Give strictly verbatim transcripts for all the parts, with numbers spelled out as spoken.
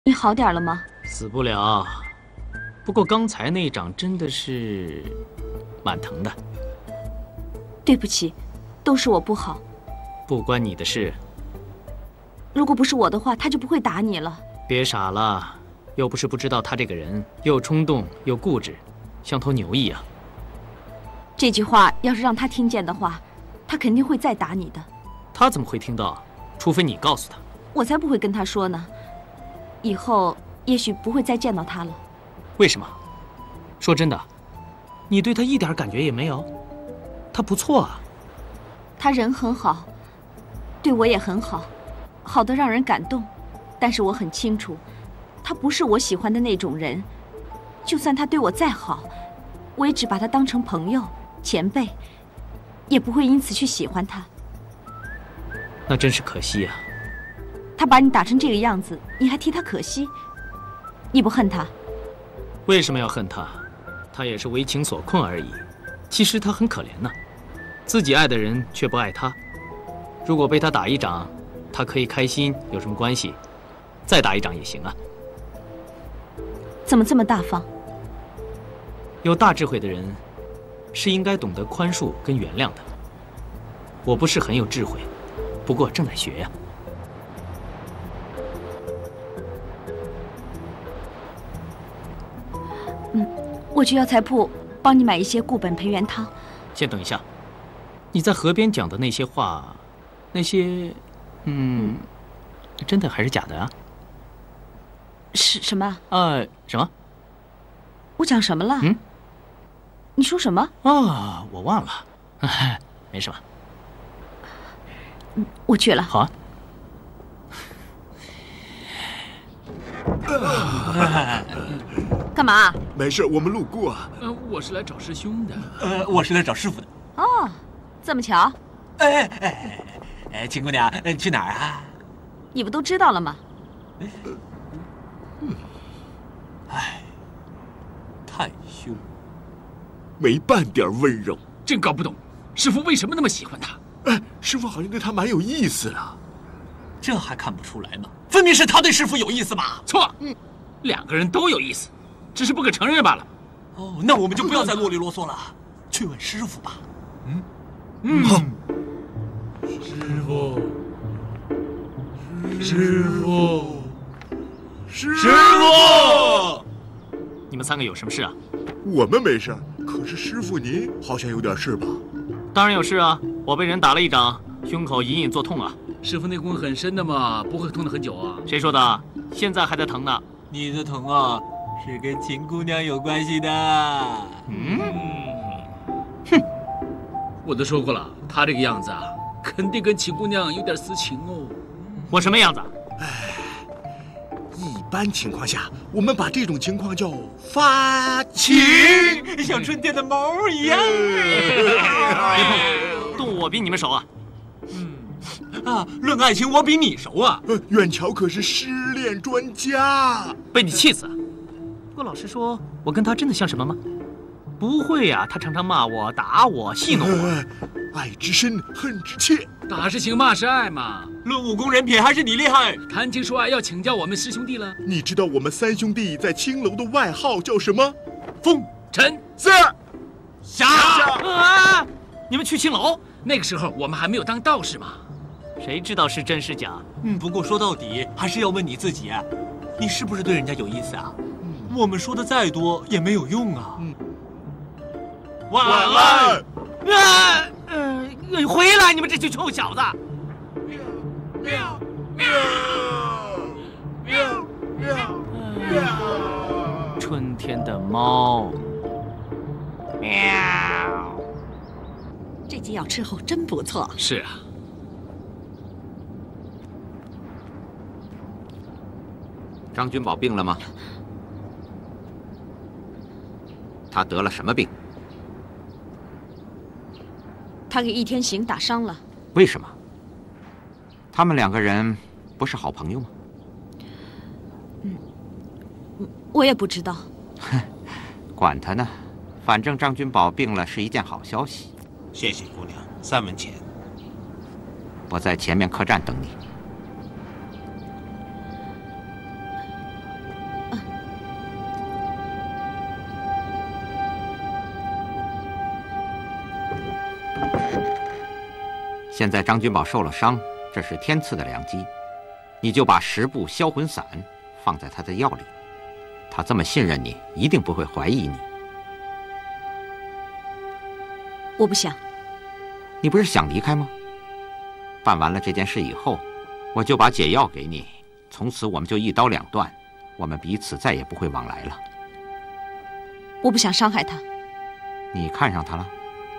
你好点了吗？ 死不了，不过刚才那一掌真的是蛮疼的。 对不起，都是我不好。 不关你的事。 如果不是我的话，他就不会打你了。 别傻了，又不是不知道他这个人又冲动又固执，像头牛一样。 这句话要是让他听见的话，他肯定会再打你的。 他怎么会听到？除非你告诉他。 我才不会跟他说呢。以后也许不会再见到他了。 为什么？说真的，你对他一点感觉也没有？他不错啊。 他人很好，对我也很好，好得让人感动。但是我很清楚，他不是我喜欢的那种人。就算他对我再好，我也只把他当成朋友、前辈，也不会因此去喜欢他。 那真是可惜啊。 他把你打成这个样子，你还替他可惜？你不恨他？ 为什么要恨他？他也是为情所困而已。其实他很可怜呢，自己爱的人却不爱他。如果被他打一掌，他可以开心，有什么关系？再打一掌也行啊。 怎么这么大方？ 有大智慧的人是应该懂得宽恕跟原谅的。我不是很有智慧，不过正在学呀。 嗯，我去药材铺帮你买一些固本培元汤。 先等一下，你在河边讲的那些话，那些，嗯，真的还是假的啊？ 是什么？ 呃，什么？ 我讲什么了？ 嗯， 你说什么？ 啊，我忘了，没什么。 嗯，我去了。 好啊。 干嘛？ 没事，我们路过。 呃，我是来找师兄的。 呃，我是来找师傅的。 哦，这么巧。 哎哎哎，秦姑娘，去哪儿啊？ 你不都知道了吗？ 哎，太凶， 没半点温柔。 真搞不懂，师傅为什么那么喜欢他？ 哎，师傅好像对他蛮有意思的。 这还看不出来吗？分明是他对师傅有意思嘛。 错，嗯，两个人都有意思，只是不肯承认罢了。 哦，那我们就不要再啰里啰嗦了，去问师傅吧。 嗯嗯。 好。 师傅，师傅， 师傅， 你们三个有什么事啊？ 我们没事，可是师傅您好像有点事吧？ 当然有事啊，我被人打了一掌，胸口隐隐作痛啊。 师傅内功很深的嘛，不会痛得很久啊。 谁说的？现在还在疼呢。 你的疼啊，是跟秦姑娘有关系的。 嗯， 哼，我都说过了，他这个样子啊，肯定跟秦姑娘有点私情哦。 我什么样子？ 哎，一般情况下，我们把这种情况叫发情， 像春天的毛一样。 别碰我，动物我比你们熟啊。 啊，论爱情我比你熟啊！ 呃，远桥可是失恋专家， 被你气死了。不过老实说，我跟他真的像什么吗？不会呀、啊，他常常骂我、打我、戏弄我。 呃、爱之深，恨之切。 打是情，骂是爱嘛。 论武功人品，还是你厉害。 谈情说爱要请教我们师兄弟了。 你知道我们三兄弟在青楼的外号叫什么？ 风尘四侠啊！你们去青楼？ 那个时候我们还没有当道士嘛。 谁知道是真是假？ 嗯，不过说到底还是要问你自己，你是不是对人家有意思啊？嗯、我们说的再多也没有用啊。嗯、 晚安。 啊，呃，回来，你们这群臭小子！ 喵喵喵喵喵！ 春天的猫。喵。 这剂药吃后真不错。 是啊。 张君宝病了吗？他得了什么病？ 他给易天行打伤了。 为什么？他们两个人不是好朋友吗？ 嗯，我也不知道。 哼，管他呢，反正张君宝病了是一件好消息。 谢谢姑娘，三文钱。 我在前面客栈等你。 现在张君宝受了伤，这是天赐的良机，你就把十步销魂散放在他的药里，他这么信任你，一定不会怀疑你。 我不想。 你不是想离开吗？办完了这件事以后，我就把解药给你，从此我们就一刀两断，我们彼此再也不会往来了。 我不想伤害他。 你看上他了？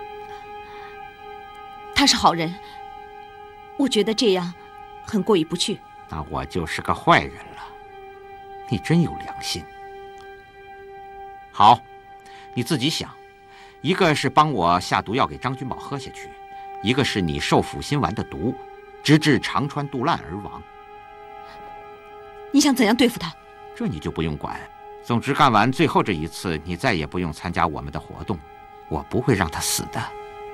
他是好人，我觉得这样很过意不去。 那我就是个坏人了。你真有良心。好，你自己想，一个是帮我下毒药给张君宝喝下去，一个是你受抚心丸的毒，直至肠穿肚烂而亡。 你想怎样对付他？ 这你就不用管。总之干完最后这一次，你再也不用参加我们的活动，我不会让他死的。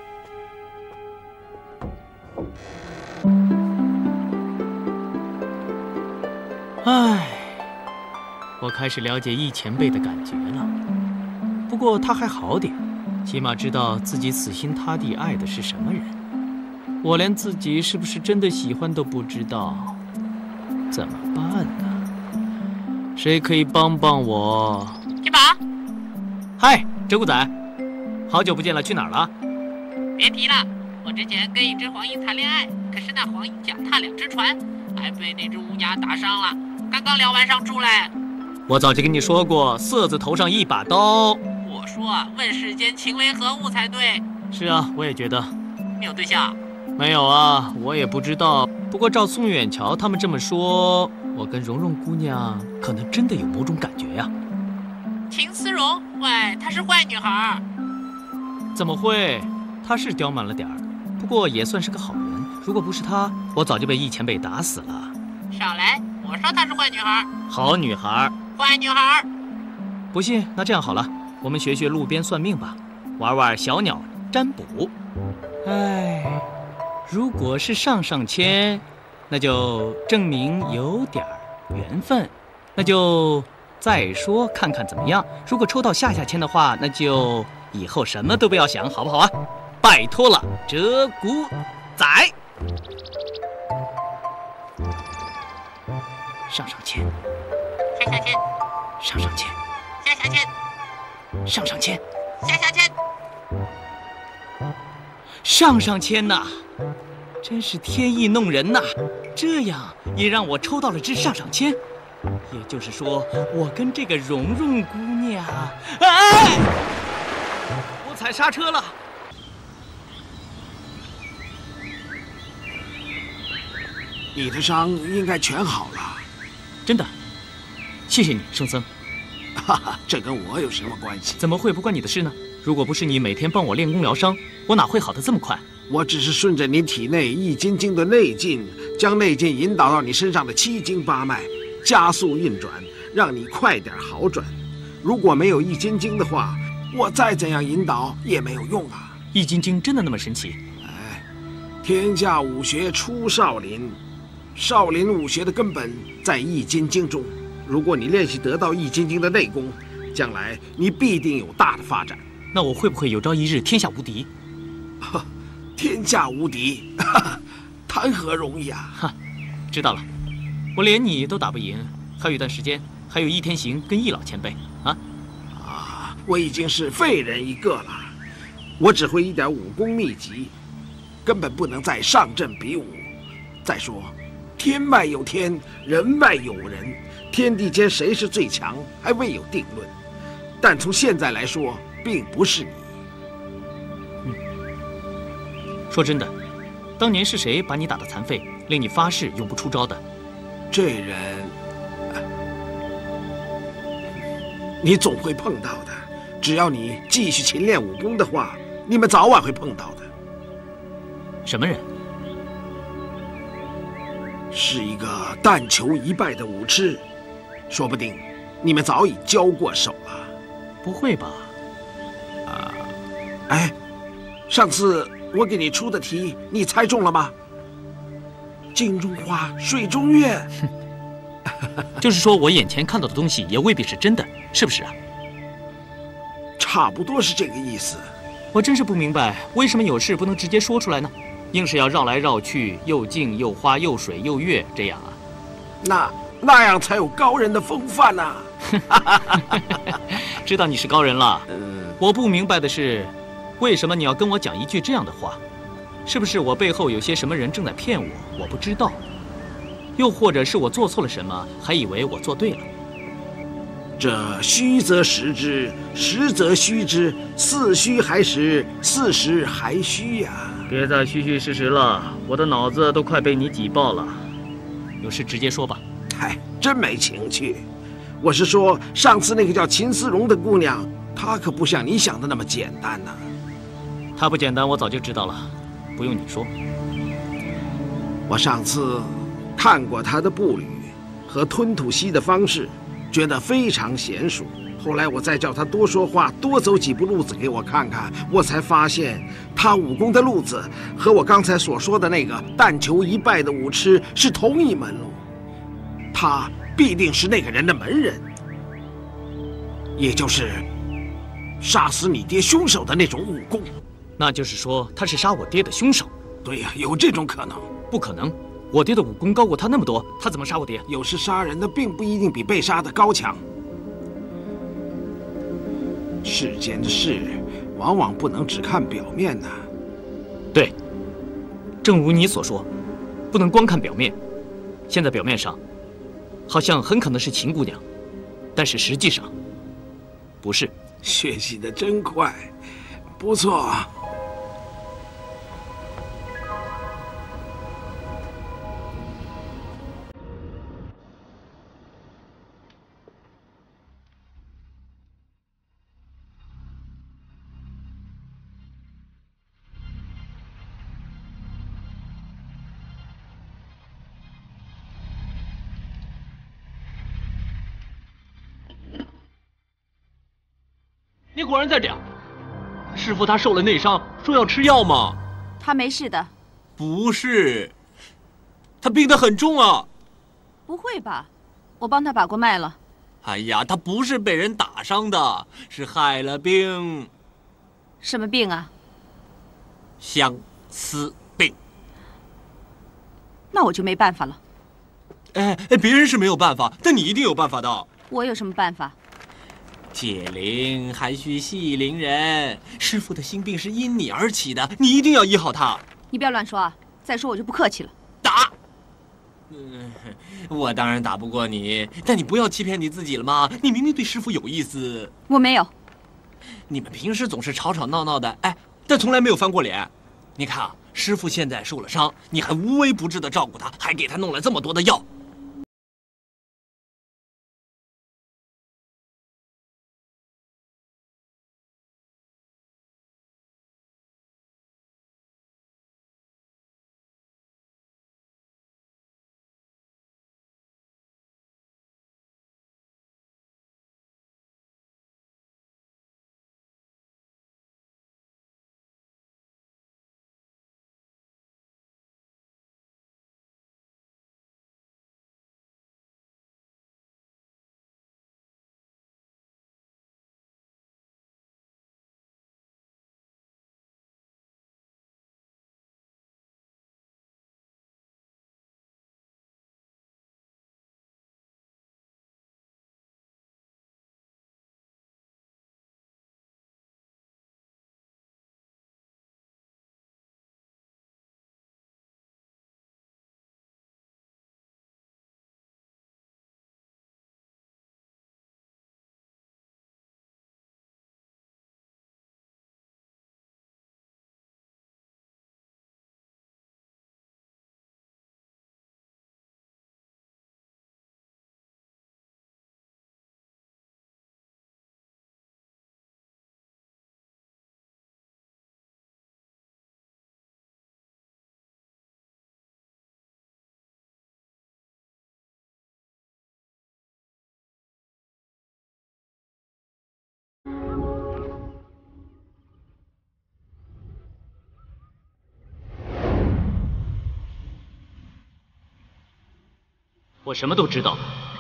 唉，我开始了解易前辈的感觉了。不过他还好点，起码知道自己死心塌地爱的是什么人。我连自己是不是真的喜欢都不知道，怎么办呢？谁可以帮帮我？ 金宝， 嗨，鹧鸪仔，好久不见了，去哪儿了？ 别提了，我之前跟一只黄莺谈恋爱，可是那黄莺脚踏两只船，还被那只乌鸦打伤了。刚刚聊完上柱嘞。 我早就跟你说过，色字头上一把刀。 我说，问世间情为何物才对。 是啊，我也觉得。 你有对象？ 没有啊，我也不知道。不过照宋远桥他们这么说，我跟蓉蓉姑娘可能真的有某种感觉呀。 秦思蓉，喂，她是坏女孩。 怎么会？她是刁蛮了点儿，不过也算是个好人。如果不是她，我早就被易前辈打死了。 少来，我说她是坏女孩。 好女孩。 坏女孩。 不信？那这样好了，我们学学路边算命吧，玩玩小鸟占卜。哎，如果是上上签，那就证明有点缘分，那就再说看看怎么样。如果抽到下下签的话，那就以后什么都不要想，好不好啊？拜托了，鹧鸪仔。上上签， 下下签， 上上签， 下下签， 上上签， 下下签， 上上签呐！真是天意弄人呐！这样也让我抽到了支上上签，也就是说，我跟这个蓉蓉姑娘，哎，我踩刹车了。 你的伤应该全好了。 真的，谢谢你，圣僧。 哈哈，这跟我有什么关系？ 怎么会不关你的事呢？如果不是你每天帮我练功疗伤，我哪会好得这么快？ 我只是顺着你体内易筋经的内劲，将内劲引导到你身上的七经八脉，加速运转，让你快点好转。如果没有易筋经的话，我再怎样引导也没有用啊。 易筋经真的那么神奇？ 哎，天下武学出少林，少林武学的根本在易筋经中。如果你练习得到易筋经的内功，将来你必定有大的发展。 那我会不会有朝一日天下无敌？ 哈，天下无敌，哈哈，谈何容易啊！ 哈，知道了，我连你都打不赢，还有一段时间，还有易天行跟易老前辈啊。 啊，我已经是废人一个了，我只会一点武功秘籍，根本不能再上阵比武。再说，天外有天，人外有人，天地间谁是最强还未有定论。但从现在来说，并不是你。 嗯，说真的，当年是谁把你打得残废，令你发誓永不出招的？ 这人，你总会碰到的。只要你继续勤练武功的话，你们早晚会碰到的。 什么人？ 是一个但求一败的武痴，说不定你们早已交过手了。 不会吧？ 啊，哎，上次我给你出的题，你猜中了吗？镜中花，水中月。 就是说我眼前看到的东西也未必是真的，是不是啊？ 差不多是这个意思。 我真是不明白，为什么有事不能直接说出来呢？ 硬是要绕来绕去，又镜又花又水又月，这样啊？ 那那样才有高人的风范呐、 啊！知道你是高人了。 嗯， 我不明白的是，为什么你要跟我讲一句这样的话？是不是我背后有些什么人正在骗我？我不知道。又或者是我做错了什么，还以为我做对了？ 这虚则实之，实则虚之，似虚还实，似实还虚呀、啊！ 别再虚虚实实了，我的脑子都快被你挤爆了。有事直接说吧。 嗨，真没情趣。我是说，上次那个叫秦思荣的姑娘，她可不像你想的那么简单呐、啊。 她不简单，我早就知道了，不用你说。 我上次看过她的步履和吞吐息的方式，觉得非常娴熟。后来我再叫她多说话，多走几步路子给我看看，我才发现她武功的路子和我刚才所说的那个但求一败的武痴是同一门路。她必定是那个人的门人，也就是杀死你爹凶手的那种武功。 那就是说，他是杀我爹的凶手？ 对呀，有这种可能。 不可能，我爹的武功高过他那么多，他怎么杀我爹？ 有时杀人的并不一定比被杀的高强。世间的事，往往不能只看表面呐。 对，正如你所说，不能光看表面。现在表面上，好像很可能是秦姑娘，但是实际上，不是。 学习的真快，不错。 你果然在这样。师傅他受了内伤，说要吃药吗？ 他没事的。 不是，他病得很重啊。 不会吧？我帮他把过脉了。 哎呀，他不是被人打伤的，是害了病。 什么病啊？ 相思病。 那我就没办法了。 哎哎，别人是没有办法，但你一定有办法的。 我有什么办法？ 解铃还须系铃人，师傅的心病是因你而起的，你一定要医好他。 你不要乱说啊！再说我就不客气了。 打！嗯，我当然打不过你，但你不要欺骗你自己了吗？你明明对师傅有意思。 我没有。 你们平时总是吵吵闹闹的，哎，但从来没有翻过脸。你看啊，师傅现在受了伤，你还无微不至的照顾他，还给他弄了这么多的药。 我什么都知道。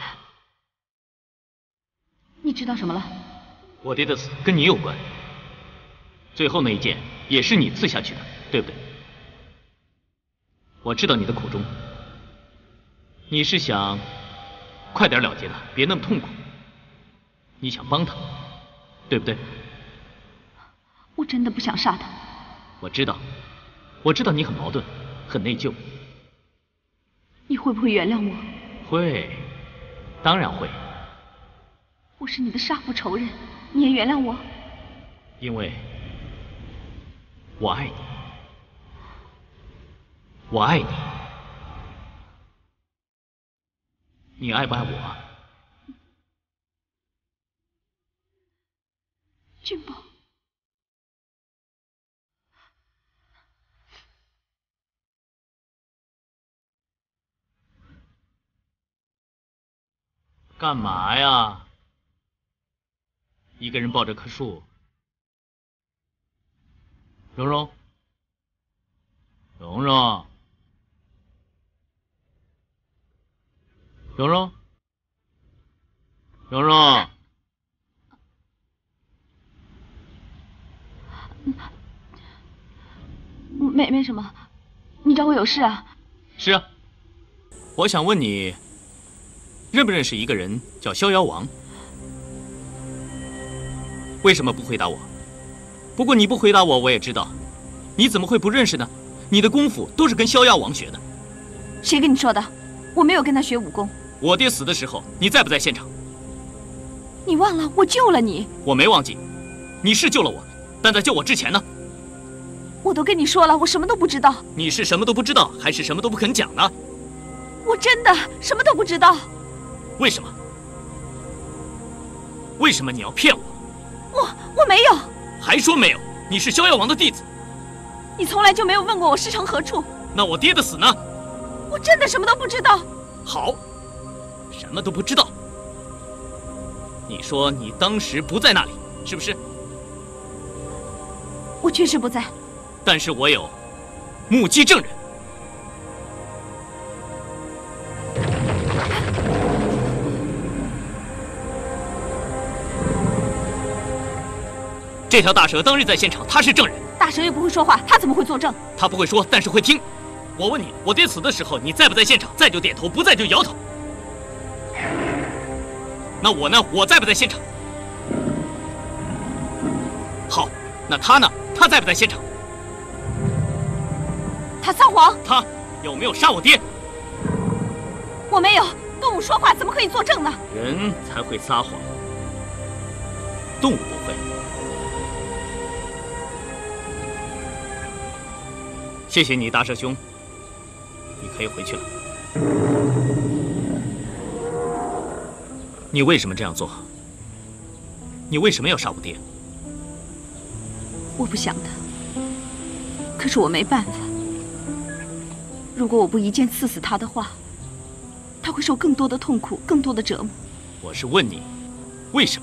你知道什么了？ 我爹的死跟你有关，最后那一剑也是你刺下去的，对不对？ 我知道你的苦衷，你是想快点了结他，别那么痛苦。你想帮他，对不对？ 我真的不想杀他。 我知道，我知道你很矛盾，很内疚。 你会不会原谅我？ 会，当然会。 我是你的杀父仇人，你也原谅我？ 因为我爱你，我爱你。你爱不爱我？ 俊宝， 干嘛呀？一个人抱着棵树。蓉蓉，蓉蓉，蓉蓉，蓉蓉。 没没什么，你找我有事啊？ 是啊，我想问你，认不认识一个人叫逍遥王？为什么不回答我？不过你不回答我，我也知道，你怎么会不认识呢？你的功夫都是跟逍遥王学的。 谁跟你说的？我没有跟他学武功。 我爹死的时候，你在不在现场？ 你忘了我救了你？ 我没忘记，你是救了我，但在救我之前呢？ 我都跟你说了，我什么都不知道。 你是什么都不知道，还是什么都不肯讲呢？ 我真的什么都不知道。 为什么？为什么你要骗我？ 我我没有。 还说没有？你是逍遥王的弟子， 你从来就没有问过我师承何处。 那我爹的死呢？ 我真的什么都不知道。 好，什么都不知道。你说你当时不在那里，是不是？ 我确实不在。 但是我有目击证人。这条大蛇当日在现场，他是证人。 大蛇又不会说话，他怎么会作证？ 他不会说，但是会听。我问你，我爹死的时候，你在不在现场？在就点头，不在就摇头。那我呢？我在不在现场？好，那他呢？他在不在现场？ 他撒谎。 他有没有杀我爹？ 我没有。动物说话怎么可以作证呢？ 人才会撒谎，动物不会。谢谢你，大蛇兄，你可以回去了。你为什么这样做？你为什么要杀我爹？ 我不想的，可是我没办法。如果我不一剑刺死他的话，他会受更多的痛苦，更多的折磨。 我是问你，为什么？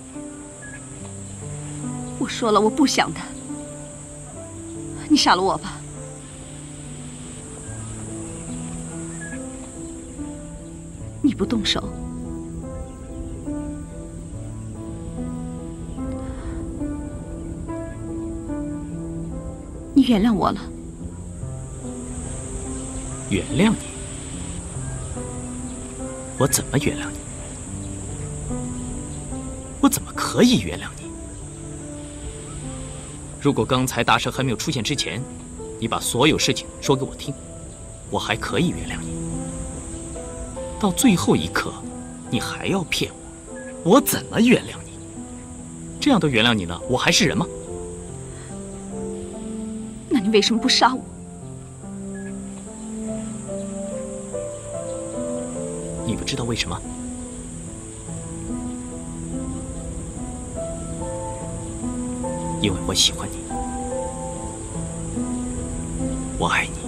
我说了，我不想的。你杀了我吧。你不动手，你原谅我了。 原谅你？我怎么原谅你？我怎么可以原谅你？如果刚才大蛇还没有出现之前，你把所有事情说给我听，我还可以原谅你。到最后一刻，你还要骗我，我怎么原谅你？这样都原谅你呢？我还是人吗？ 那你为什么不杀我？ 你不知道为什么？因为我喜欢你，我爱你。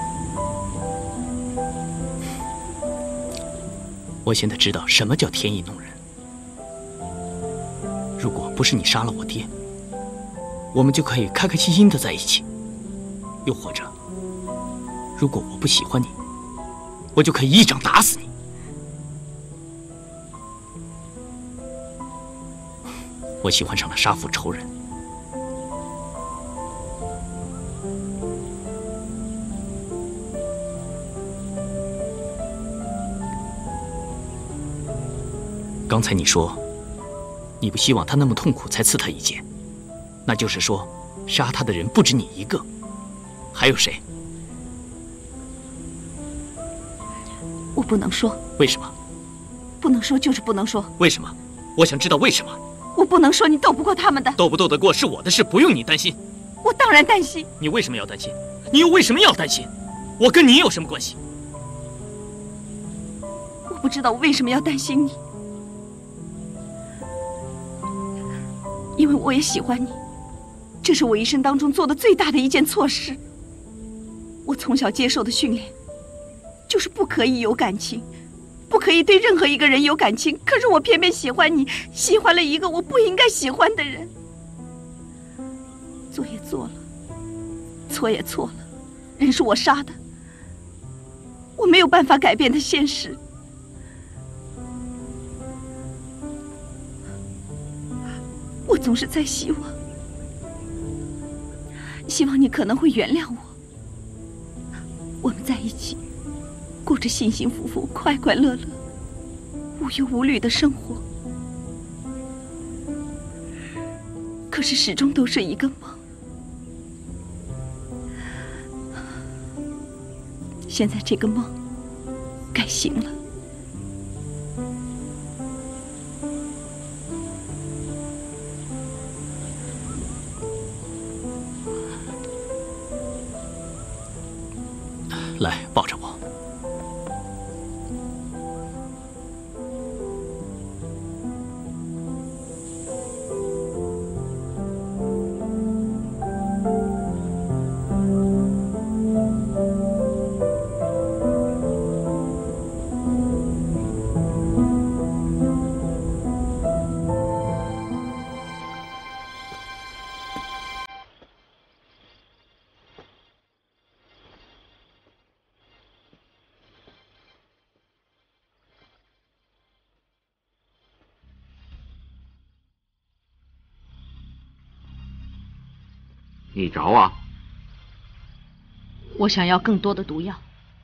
我现在知道什么叫天意弄人。如果不是你杀了我爹，我们就可以开开心心的在一起。又或者，如果我不喜欢你，我就可以一掌打死你。我喜欢上了杀父仇人。 刚才你说，你不希望他那么痛苦才刺他一剑，那就是说，杀他的人不止你一个，还有谁？ 我不能说。 为什么？ 不能说就是不能说。 为什么？我想知道为什么。 我不能说，你斗不过他们的。 斗不斗得过是我的事，不用你担心。 我当然担心。 你为什么要担心？你又为什么要担心？我跟你有什么关系？ 我不知道我为什么要担心你，因为我也喜欢你，这是我一生当中做的最大的一件错事。我从小接受的训练，就是不可以有感情，不可以对任何一个人有感情。可是我偏偏喜欢你，喜欢了一个我不应该喜欢的人。做也做了，错也错了，人是我杀的，我没有办法改变的现实。我总是在希望，希望你可能会原谅我。我们在一起，过着幸幸福福、快快乐乐、无忧无虑的生活。可是始终都是一个梦。现在这个梦该醒了。 来，抱着我。 你找啊？ 我想要更多的毒药。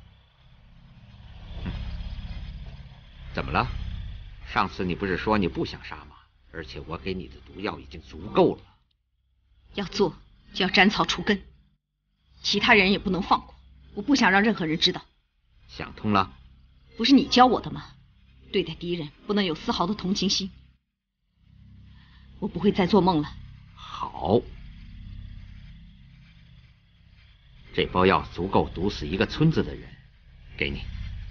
怎么了？上次你不是说你不想杀吗？而且我给你的毒药已经足够了。 要做就要斩草除根，其他人也不能放过。我不想让任何人知道。 想通了？ 不是你教我的吗？对待敌人不能有丝毫的同情心。我不会再做梦了。 好。这包药足够毒死一个村子的人，给你。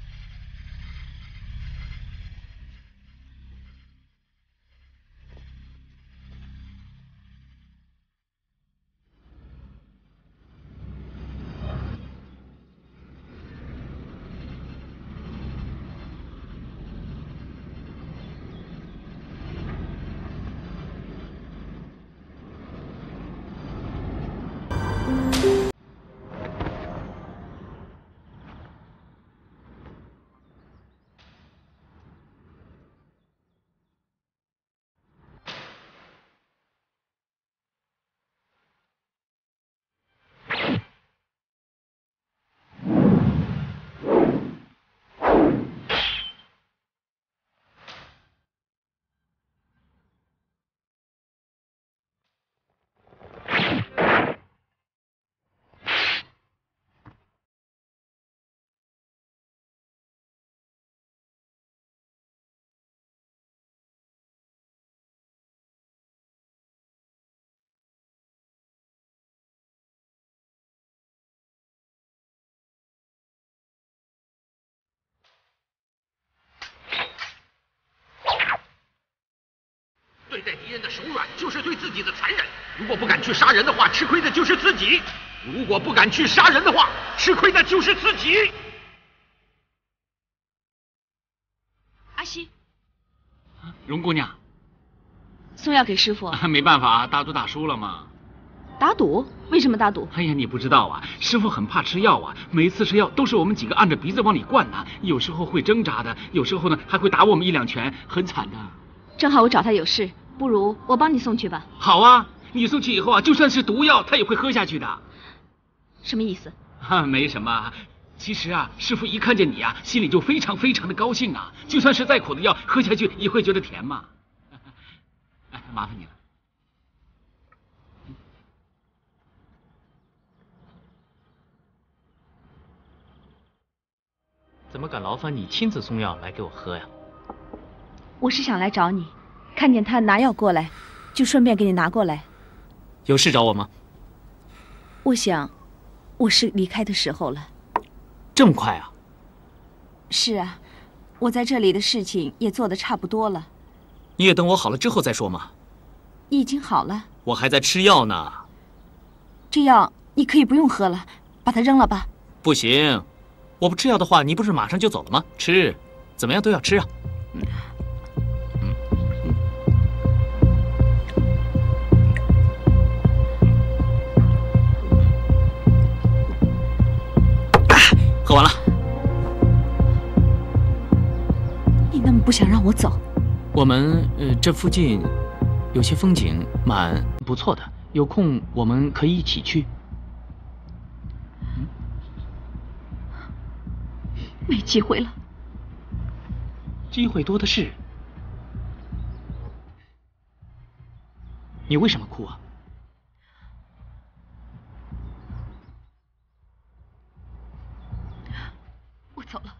对待敌人的手软，就是对自己的残忍。如果不敢去杀人的话，吃亏的就是自己；如果不敢去杀人的话，吃亏的就是自己。 阿西， 荣姑娘， 送药给师傅。 没办法，打赌打输了嘛。 打赌？为什么打赌？ 哎呀，你不知道啊，师傅很怕吃药啊，每次吃药都是我们几个按着鼻子往里灌的，有时候会挣扎的，有时候呢还会打我们一两拳，很惨的。 正好我找他有事，不如我帮你送去吧。 好啊，你送去以后啊，就算是毒药他也会喝下去的。 什么意思？ 啊，没什么， 其实啊，师傅一看见你啊，心里就非常非常的高兴啊。就算是再苦的药，喝下去也会觉得甜嘛。哎，麻烦你了。 怎么敢劳烦你亲自送药来给我喝呀？ 我是想来找你，看见他拿药过来，就顺便给你拿过来。 有事找我吗？ 我想，我是离开的时候了。 这么快啊？ 是啊，我在这里的事情也做得差不多了。 你也等我好了之后再说嘛。 你已经好了？ 我还在吃药呢。 这药你可以不用喝了，把它扔了吧。 不行，我不吃药的话，你不是马上就走了吗？吃，怎么样都要吃啊。嗯嗯嗯。啊，喝完了。 你那么不想让我走？ 我们呃这附近有些风景蛮不错的，有空我们可以一起去。 没机会了。 机会多的是。你为什么哭啊？ 我走了。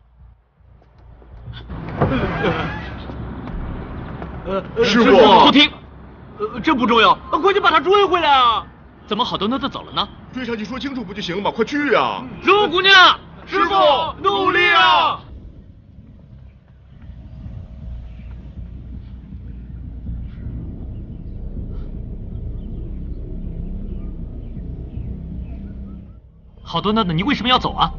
呃，师傅， 不听。 呃，这不重要，快去把他追回来啊！ 怎么好端端的走了呢？ 追上去说清楚不就行了吗？快去啊！ 周姑娘，师傅努力啊！ 好端端的，你为什么要走啊？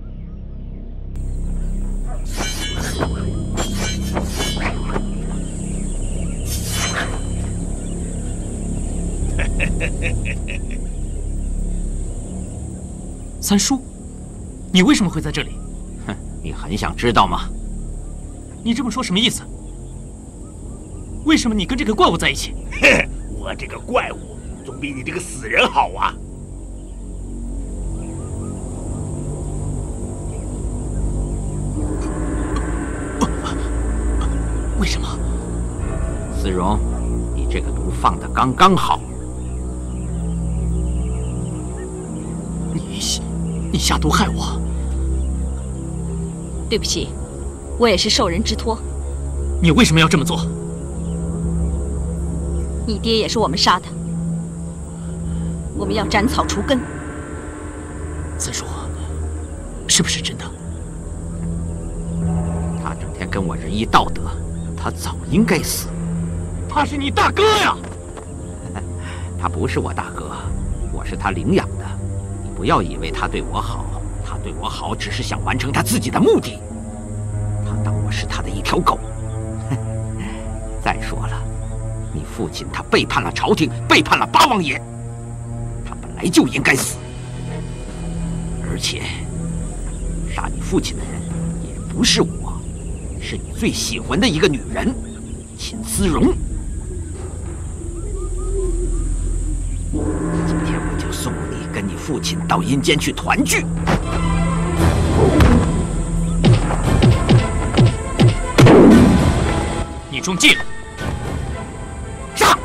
三叔，你为什么会在这里？ 哼，你很想知道吗？ 你这么说什么意思？为什么你跟这个怪物在一起？ 嘿，我这个怪物总比你这个死人好啊！ 为什么？ 思荣，你这个毒放得刚刚好。 你你下毒害我？ 对不起，我也是受人之托。 你为什么要这么做？ 你爹也是我们杀的，我们要斩草除根。 三叔，是不是真的？ 他整天跟我仁义道德，他早应该死。 他是你大哥呀！ 他不是我大哥，我是他领养的。你不要以为他对我好，他对我好只是想完成他自己的目的。他当我是他的一条狗。再说了，你父亲他背叛了朝廷，背叛了八王爷，他本来就应该死。而且，杀你父亲的人也不是我，是你最喜欢的一个女人，秦思荣。今天我就送你跟你父亲到阴间去团聚。 你中计了。 上！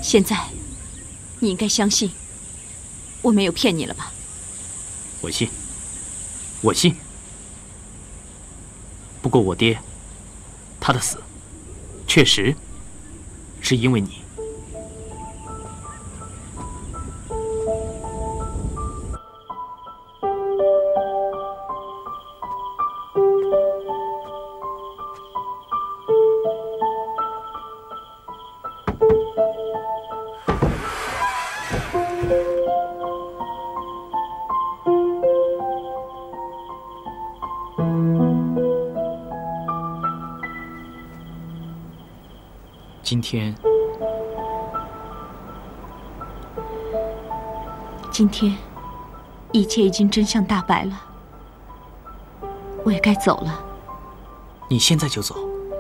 现在，你应该相信我没有骗你了吧？ 我信，我信。不过我爹，他的死，确实是因为你。今天， 今天，一切已经真相大白了，我也该走了。 你现在就走？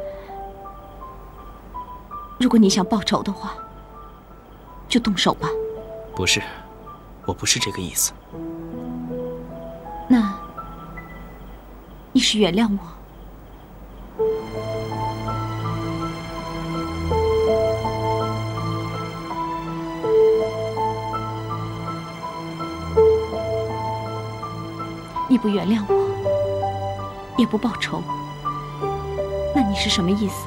如果你想报仇的话，就动手吧。 不是，我不是这个意思。 那，你是原谅我？你不原谅我，也不报仇，那你是什么意思？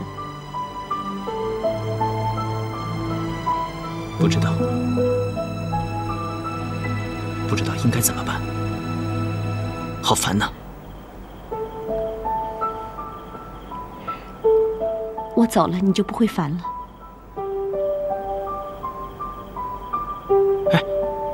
不知道，不知道应该怎么办，好烦呐！ 我走了，你就不会烦了。 哎，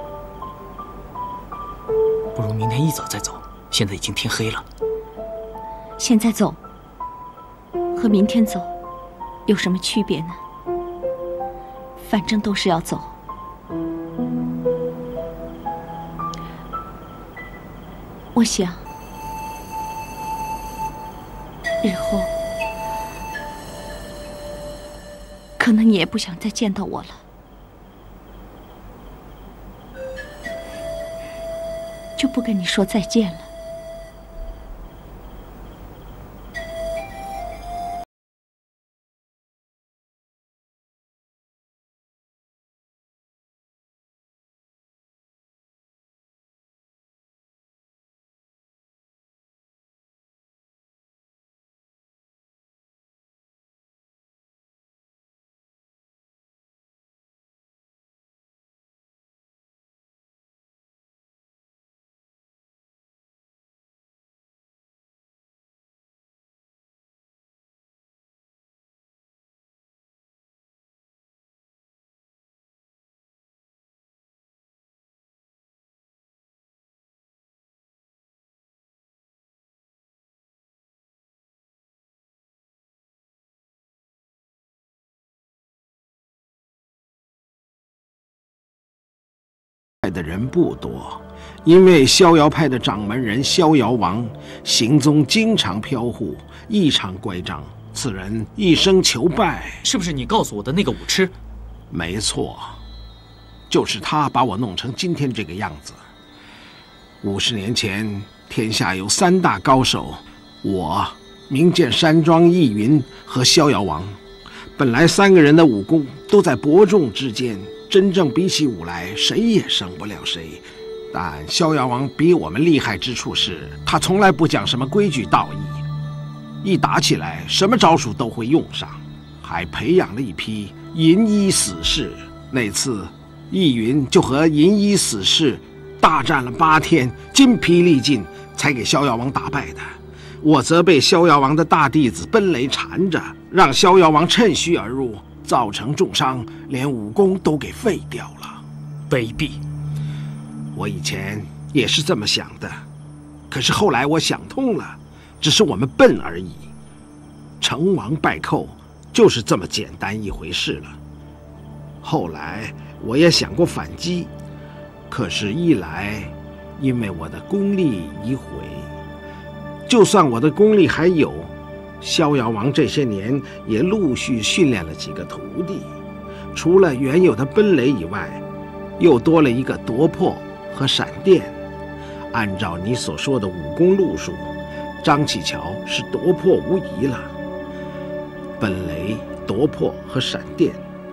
不如明天一早再走。现在已经天黑了。 现在走和明天走有什么区别呢？反正都是要走。我想，日后可能你也不想再见到我了。就不跟你说再见了。 的人不多，因为逍遥派的掌门人逍遥王行踪经常飘忽，异常乖张。此人一生求败， 是不是你告诉我的那个武痴？ 没错，就是他把我弄成今天这个样子。五十年前，天下有三大高手，我、名剑山庄易云和逍遥王。本来三个人的武功都在伯仲之间。真正比起武来，谁也胜不了谁。但逍遥王比我们厉害之处是，他从来不讲什么规矩道义，一打起来，什么招数都会用上，还培养了一批银衣死士。那次，易云就和银衣死士大战了八天，筋疲力尽，才给逍遥王打败的。我则被逍遥王的大弟子奔雷缠着，让逍遥王趁虚而入。造成重伤，连武功都给废掉了。 卑鄙！ 我以前也是这么想的，可是后来我想通了，只是我们笨而已。成王败寇就是这么简单一回事了。后来我也想过反击，可是一来，因为我的功力已毁，就算我的功力还有。逍遥王这些年也陆续训练了几个徒弟，除了原有的奔雷以外，又多了一个夺魄和闪电。按照你所说的武功路数，张启乔是夺魄无疑了。奔雷、夺魄和闪电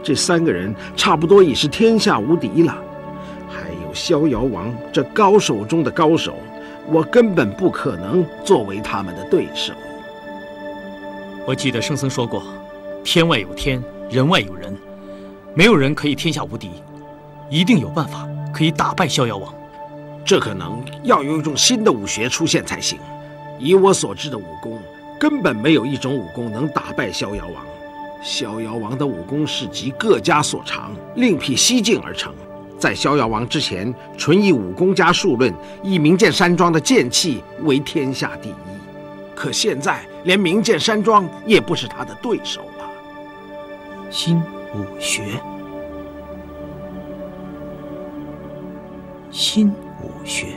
这三个人差不多已是天下无敌了。还有逍遥王这高手中的高手，我根本不可能作为他们的对手。 我记得圣僧说过，天外有天，人外有人，没有人可以天下无敌，一定有办法可以打败逍遥王。 这可能要有一种新的武学出现才行。以我所知的武功，根本没有一种武功能打败逍遥王。逍遥王的武功是集各家所长，另辟蹊径而成。在逍遥王之前，纯以武功加数论，以明剑山庄的剑气为天下第一。可现在连明剑山庄也不是他的对手了。 新武学，新武学。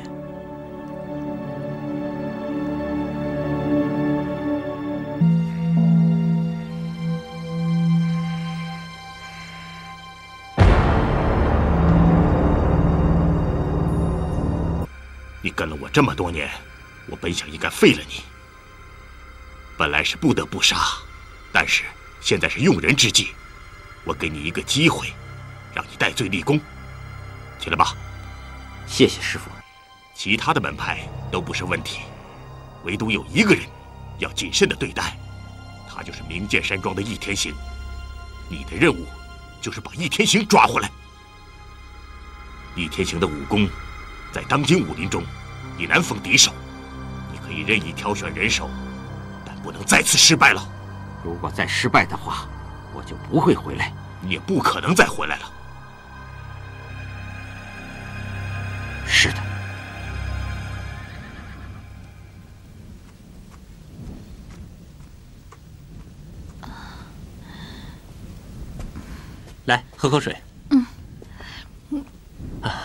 你跟了我这么多年，我本想应该废了你。本来是不得不杀，但是现在是用人之际，我给你一个机会，让你戴罪立功，起来吧。 谢谢师父。 其他的门派都不是问题，唯独有一个人要谨慎的对待，他就是明剑山庄的易天行。你的任务就是把易天行抓回来。易天行的武功在当今武林中已难逢敌手，你可以任意挑选人手，但不能再次失败了。 如果再失败的话，我就不会回来。 你也不可能再回来了。 是的。 来，喝口水。 嗯。啊。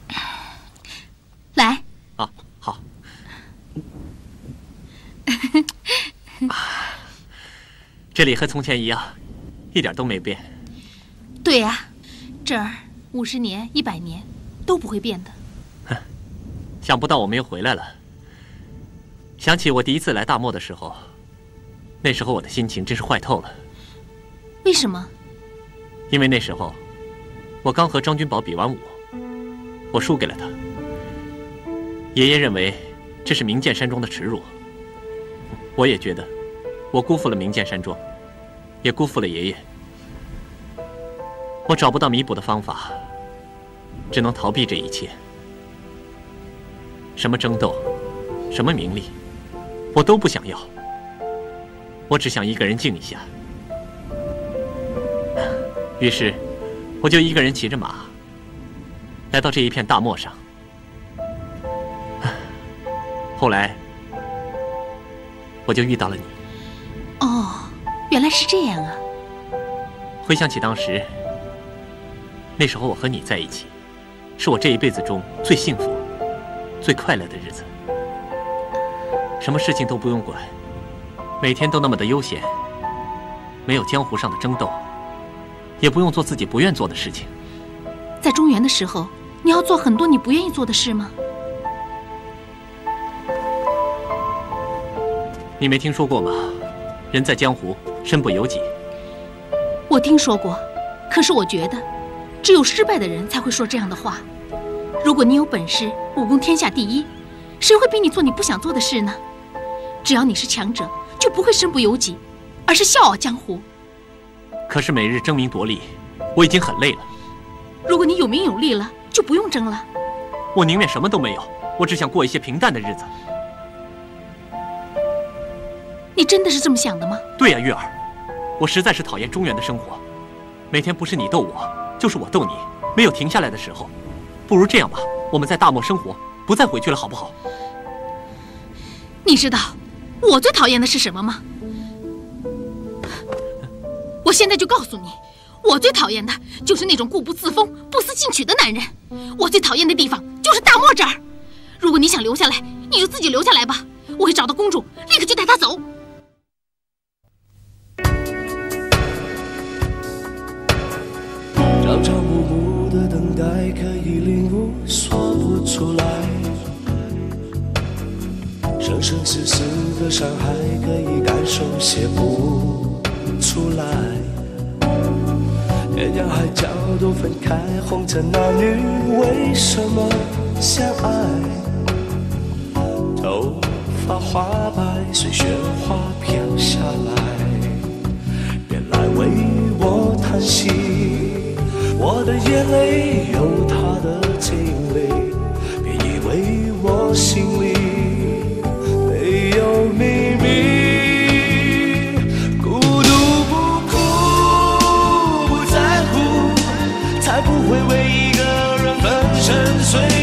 来。 啊，好。这里和从前一样，一点都没变。 对呀、啊，这儿五十年、一百年都不会变的。 哼，想不到我们又回来了。想起我第一次来大漠的时候，那时候我的心情真是坏透了。 为什么？ 因为那时候我刚和张君宝比完武，我输给了他。爷爷认为这是明剑山庄的耻辱，我也觉得我辜负了明剑山庄，也辜负了爷爷。我找不到弥补的方法，只能逃避这一切。什么争斗，什么名利，我都不想要。我只想一个人静一下。于是，我就一个人骑着马，来到这一片大漠上。后来，我就遇到了你。 哦，原来是这样啊！ 回想起当时，那时候我和你在一起，是我这一辈子中最幸福、最快乐的日子。什么事情都不用管，每天都那么的悠闲，没有江湖上的争斗，也不用做自己不愿做的事情。 在中原的时候，你要做很多你不愿意做的事吗？ 你没听说过吗？人在江湖，身不由己。 我听说过，可是我觉得，只有失败的人才会说这样的话。如果你有本事，武功天下第一，谁会逼你做你不想做的事呢？只要你是强者，就不会身不由己，而是笑傲江湖。 可是每日争名夺利，我已经很累了。 如果你有名有利了，就不用争了。 我宁愿什么都没有，我只想过一些平淡的日子。 你真的是这么想的吗？ 对呀、啊，月儿，我实在是讨厌中原的生活，每天不是你斗我，就是我斗你，没有停下来的时候。不如这样吧，我们在大漠生活，不再回去了，好不好？ 你知道我最讨厌的是什么吗？我现在就告诉你，我最讨厌的就是那种固步自封、不思进取的男人。我最讨厌的地方就是大漠这儿。如果你想留下来，你就自己留下来吧，我会找到公主，立刻就带她走。 朝朝暮暮的等待，可以领悟，说不出来；生生世世的伤害，可以感受，写不出来。 天涯海角都分开，红尘男女为什么相爱？头发花白，随雪花飘下来，别来为我叹息，我的眼泪有它的经历，别以为我心里没有秘密。孤独不哭，不在乎，才不会为一个人粉身碎